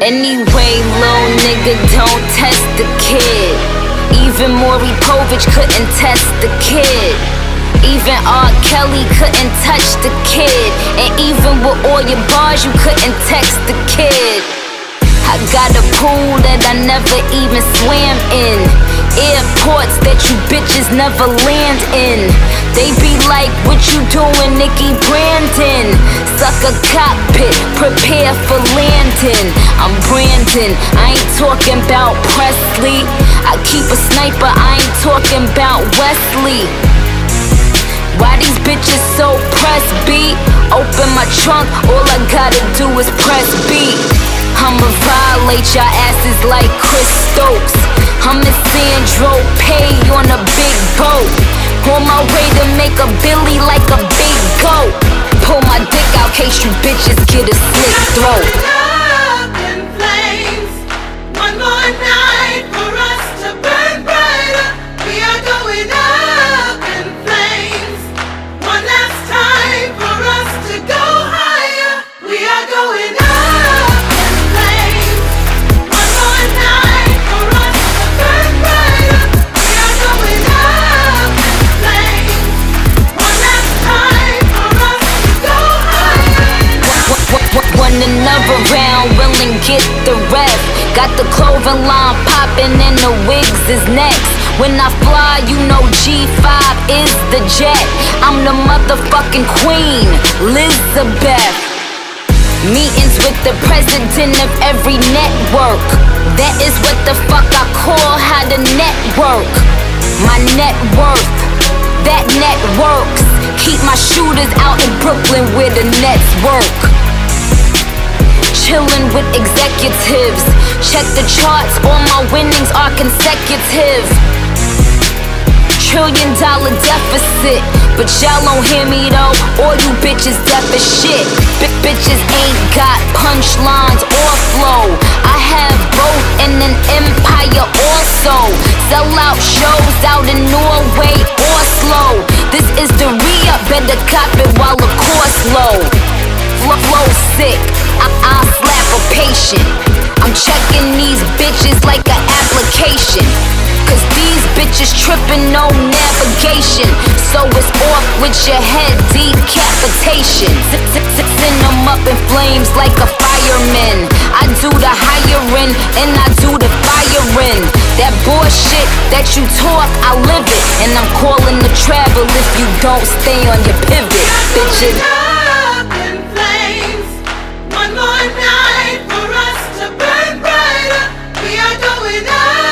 Anyway, lil' nigga, don't test the kid. Even Maury Povich couldn't test the kid. Even R. Kelly couldn't touch the kid. And even with all your bars, you couldn't text the kid. I got a pool that I never even swam in. Airports that you bitches never land in. They be like, what you doing, Nicki Brandon? Suck a cockpit, prepare for landing. I'm Brandon, I ain't talking about Presley. I keep a sniper, I ain't talking about Wesley. Why these bitches so press B? Open my trunk, all I gotta do is press B. I'ma violate y'all asses like Chris Stokes. I'm in Sandro Pay on a big boat. On my way to make a Billy like a big goat. Pull my dick out case you bitches get a slit throat. Up in flames, one more night for us to burn brighter. We are going up in flames, one last time for us to go higher. We are going up in flames, one more night for us to burn brighter. We are going up in flames, one last time for us to go higher. Won another round, willing get the rep. Got the clothing line popping and the wigs is next. When I fly, you know G5 is the jet. I'm the motherfucking queen, Elizabeth. Meetings with the president of every network. That is what the fuck I call how to network. My net worth, that net works. Keep my shooters out in Brooklyn where the nets work. Chillin' with executives. Check the charts, all my winnings are consecutive. $1 trillion deficit, but y'all don't hear me though. All you bitches deaf as shit. Bitches ain't got punchlines or flow. I have both and an empire also. Sell out shows out in Norway, Oslo. This is the re-up, better cop it while the course low. Flow sick, I'll slap a patient. I'm checking these bitches like an application. Cause these bitches trippin' no navigation. So it's off with your head, decapitation. Send them up in flames like a fireman. I do the hiring and I do the firing. That bullshit that you talk, I live it. And I'm calling the travel if you don't stay on your pivot, bitches. Up in flames, one more night for us to burn brighter. We are going up.